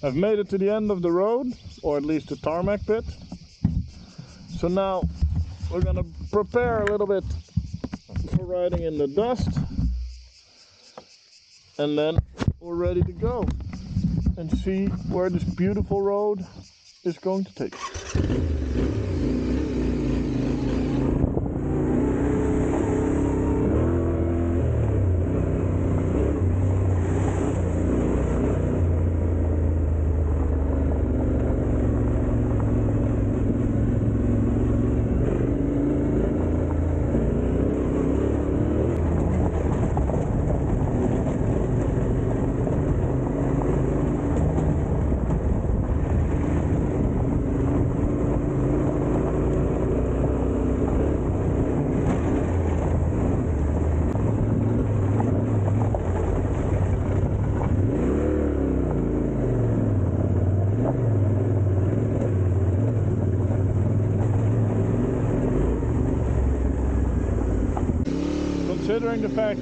I've made it to the end of the road, or at least the tarmac bit. So now we're gonna prepare a little bit for riding in the dust, and then we're ready to go and see where this beautiful road is going to take us. Considering the fact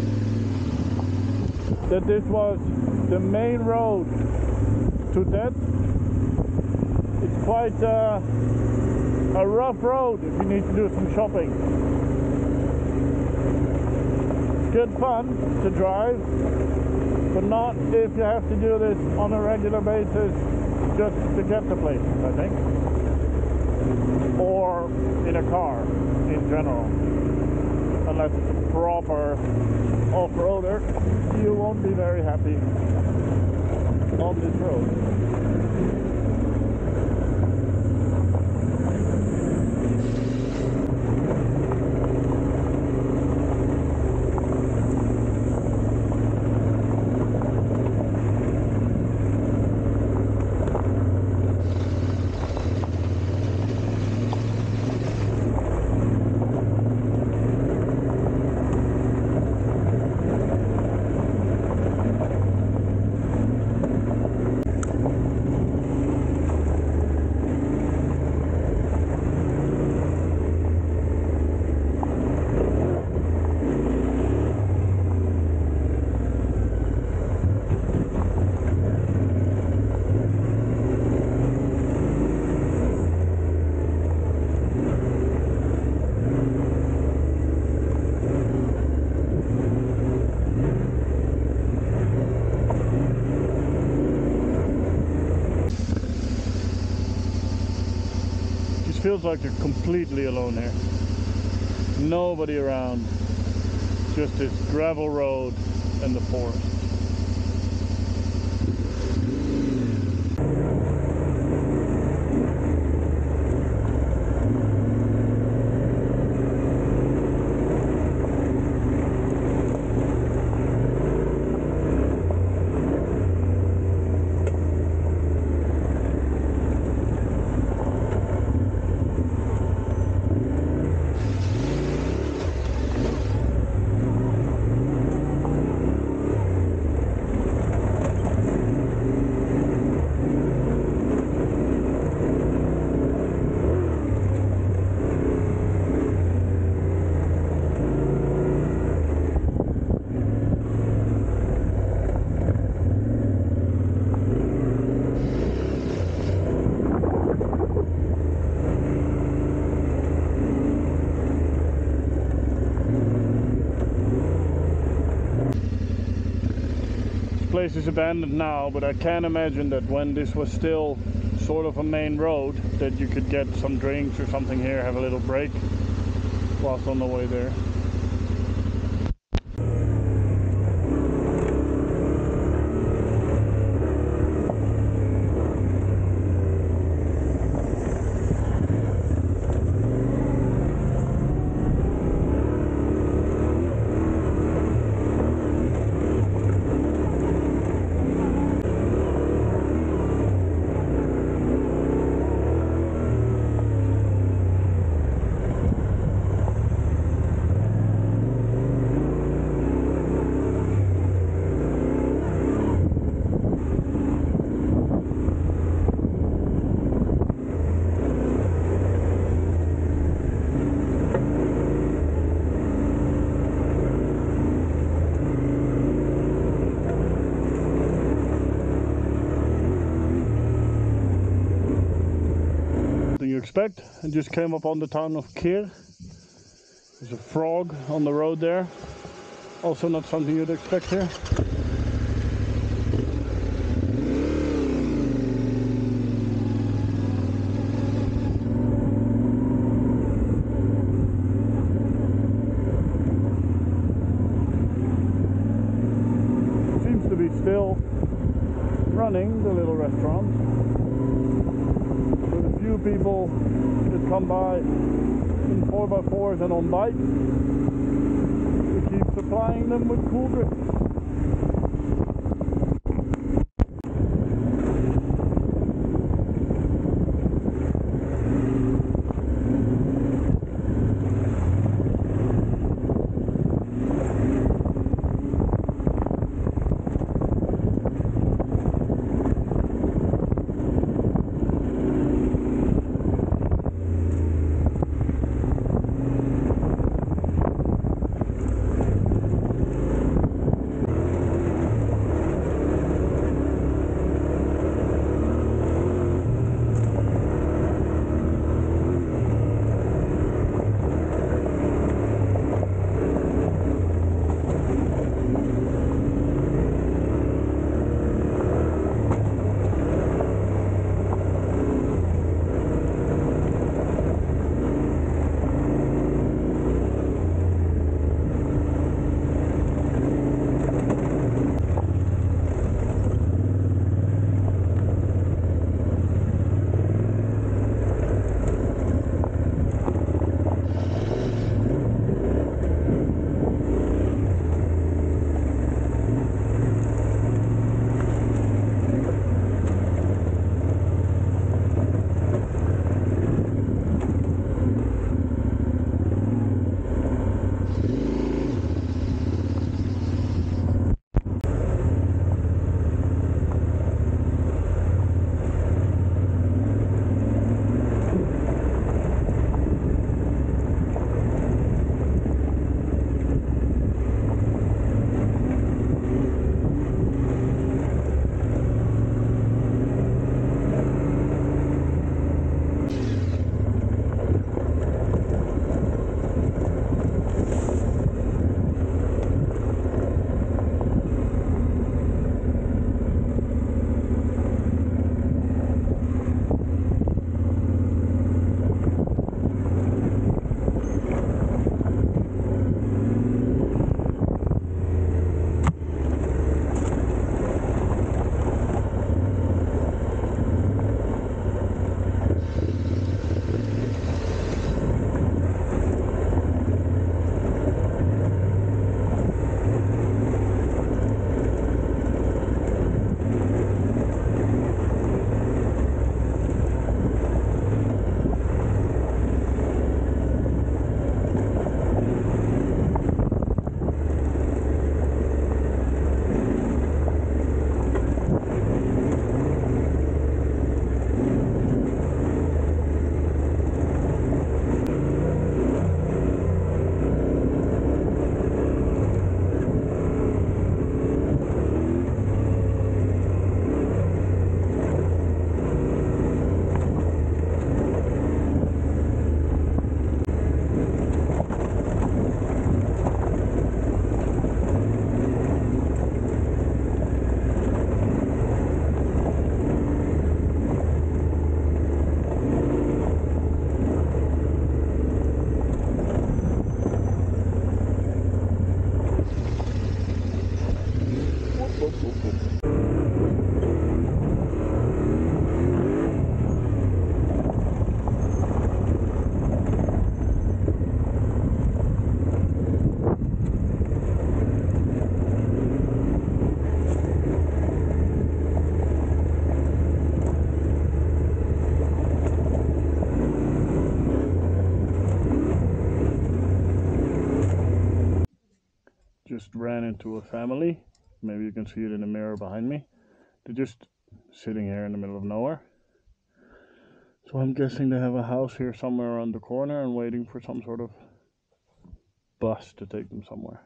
that this was the main road to Tet, it's quite a rough road if you need to do some shopping. It's good fun to drive, but not if you have to do this on a regular basis just to get to places, I think. Or in a car in general. Unless it's a proper off-roader, you won't be very happy on this road. Feels like you're completely alone here. Nobody around. Just this gravel road and the forest. Place is abandoned now, but I can imagine that when this was still sort of a main road, that you could get some drinks or something here, have a little break whilst on the way there. expect. I just came up on the town of Kir. There's a frog on the road there. Also not something you'd expect here. Seems to be still running, the little restaurant. With a few people that come by in 4x4s and on bikes to keep supplying them with cool drinks. Just ran into a family. Maybe you can see it in the mirror behind me. They're just sitting here in the middle of nowhere. So I'm guessing they have a house here somewhere around the corner and waiting for some sort of bus to take them somewhere.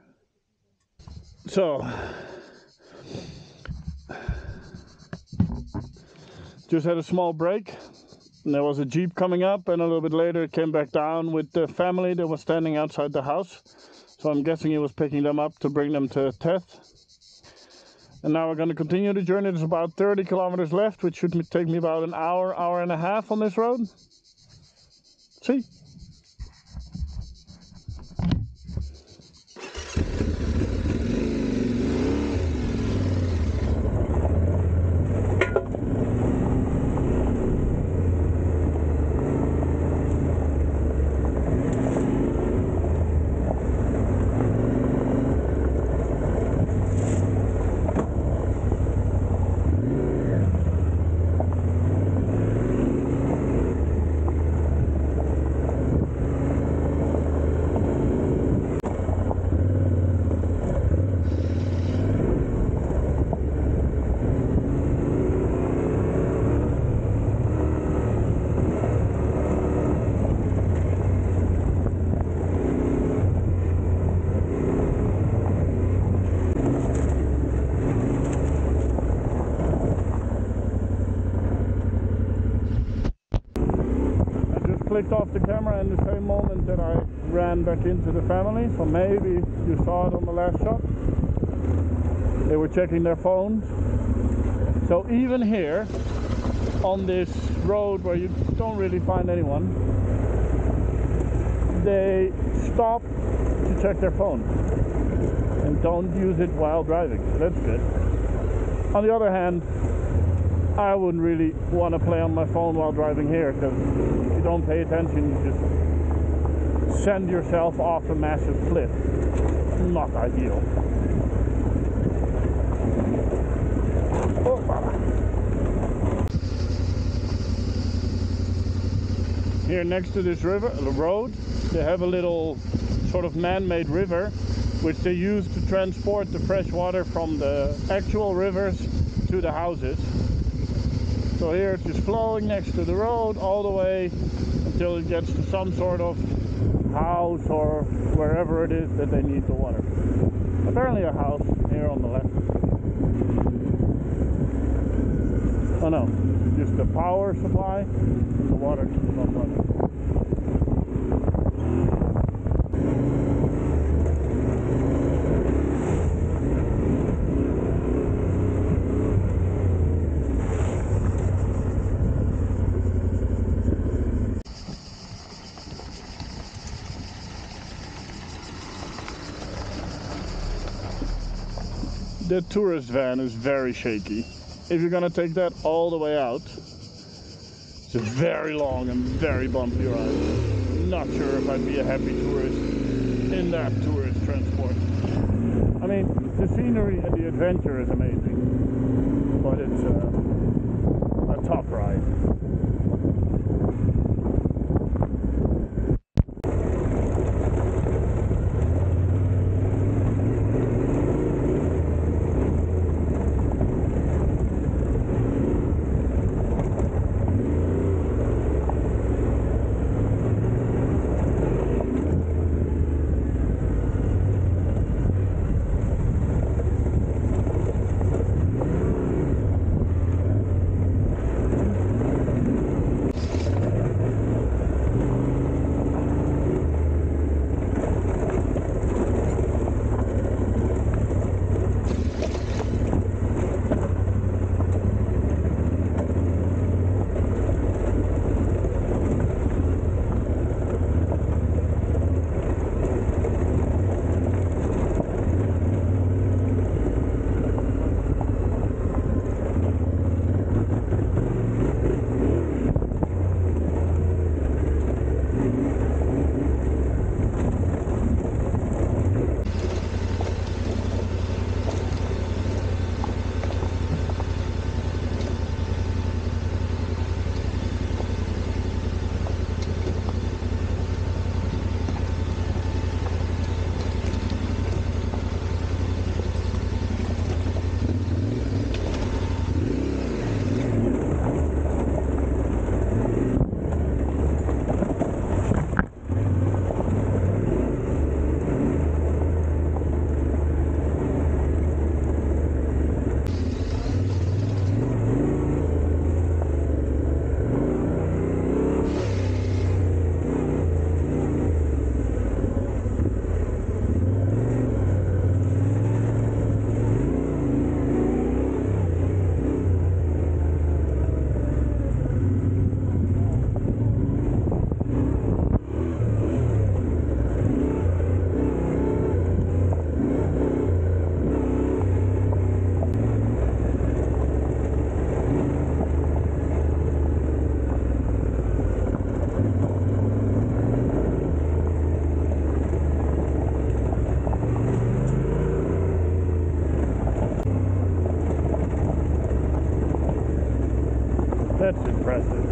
So just had a small break. And there was a Jeep coming up, and a little bit later it came back down with the family that was standing outside the house. So I'm guessing he was picking them up to bring them to Teth. And now we're going to continue the journey. There's about 30 kilometers left, which should take me about an hour, hour and a half on this road. See? Clicked off the camera in the same moment that I ran back into the family, so maybe you saw it on the last shot. They were checking their phones. So even here on this road where you don't really find anyone, they stop to check their phone and don't use it while driving. That's good. On the other hand, I wouldn't really want to play on my phone while driving here, because if you don't pay attention, you just send yourself off a massive cliff. Not ideal. Here next to this road, they have a little sort of man-made river, which they use to transport the fresh water from the actual rivers to the houses. So here it's just flowing next to the road all the way until it gets to some sort of house or wherever it is that they need the water. Apparently a house here on the left. Oh no, just the power supply and the water keeps on running. The tourist van is very shaky. If you're gonna take that all the way out, it's a very long and very bumpy ride. Not sure if I'd be a happy tourist in that tourist transport. I mean, the scenery and the adventure is amazing, but it's a tough ride. That's impressive.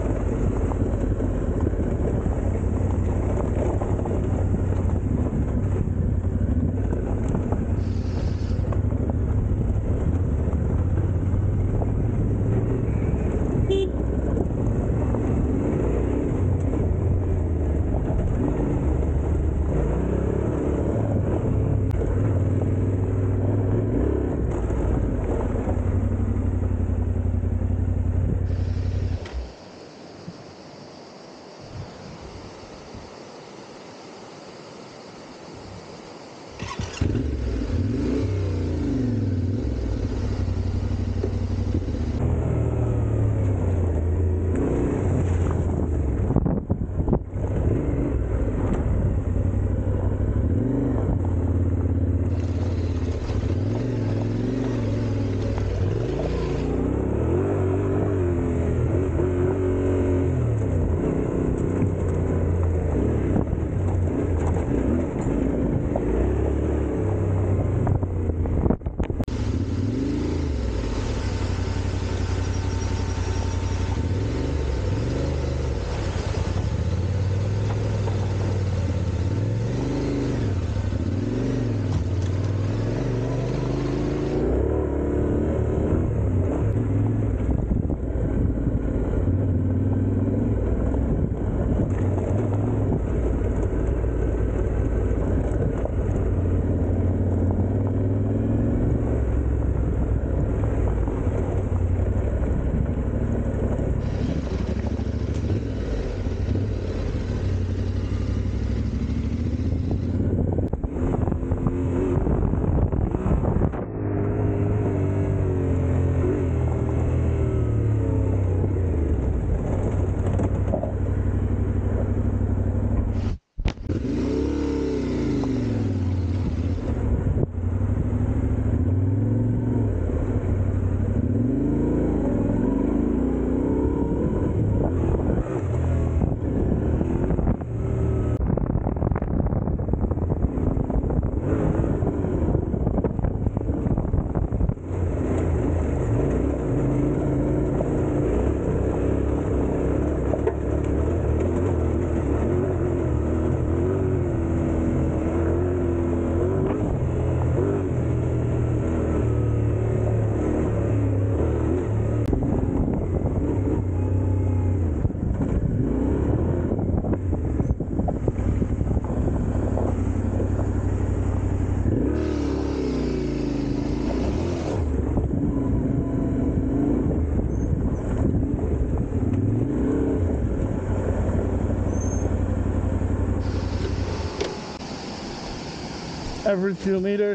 Every few meters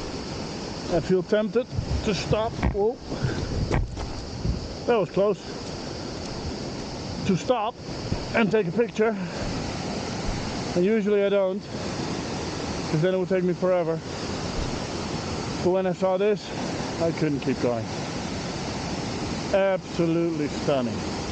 I feel tempted to stop. Whoa, that was close. To stop and take a picture, and usually I don't, because then it would take me forever. But when I saw this, I couldn't keep going. Absolutely stunning.